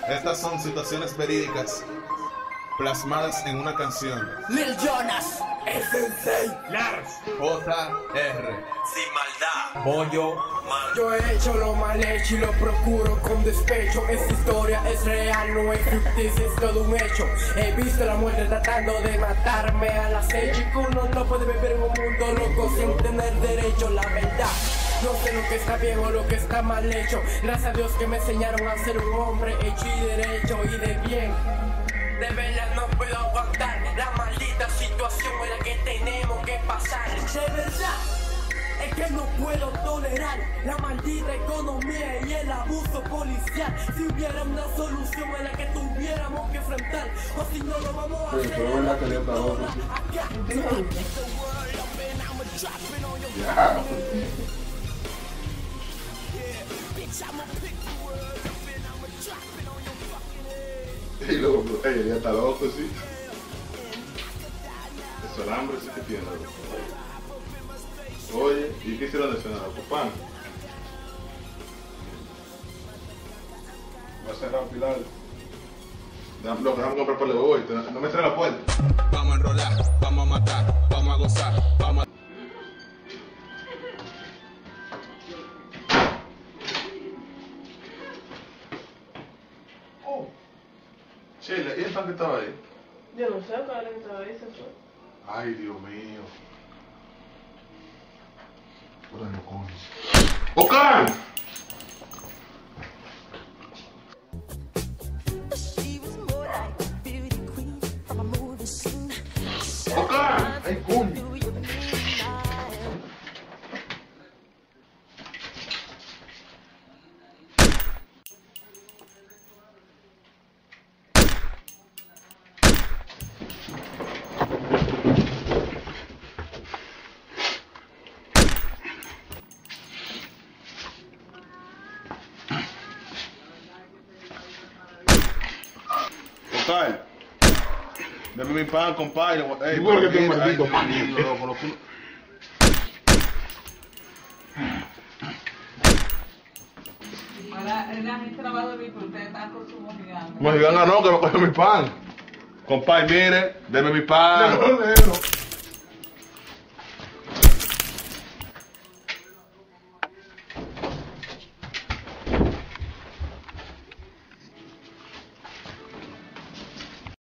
Estas son situaciones verídicas plasmadas en una canción. Lil Jonas, el Sensei, Lars, JR, Sin maldad. Pollo. yo he hecho lo mal hecho y lo procuro con despecho. Esta historia es real, no es ficticia, es todo un hecho. He visto la muerte tratando de matarme al acecho. Y uno no puede vivir en un mundo loco sin tener derecho, la verdad. No sé lo que está bien o lo que está mal hecho. Gracias a Dios que me enseñaron a ser un hombre hecho y derecho y de bien. De verdad no puedo aguantar la maldita situación en la que tenemos que pasar. De verdad es que no puedo tolerar la maldita economía y el abuso policial. Si hubiera una solución en la que tuviéramos que enfrentar, o si no lo vamos a hacer acá. Ya. Y luego, ya está loco, sí. Eso el hambre sí que tiene. Oye, ¿y qué hicieron de cenar? ¿Pan? Va a cerrar Pilar. Lo que vamos a comprar por el hoy. No me cierres la puerta. Vamos a enrolar, vamos a matar, vamos a gozar, vamos a... Sheila, ¿y el pan que estaba ahí? Yo no sé, padre, que estaba ahí, se fue. Ay, Dios mío. Bueno, coño. ¡Ocar! ¡Ocar! ¡Ay, coño! Ocar, dame mi pan, compadre. Ey, ¿por qué tengo un maldito pan? Ahora la gente no va a dormir, pero ustedes están con su mojiganga. Mojiganga no, que me coge mi pan. Compadre, mire, deme mi pan.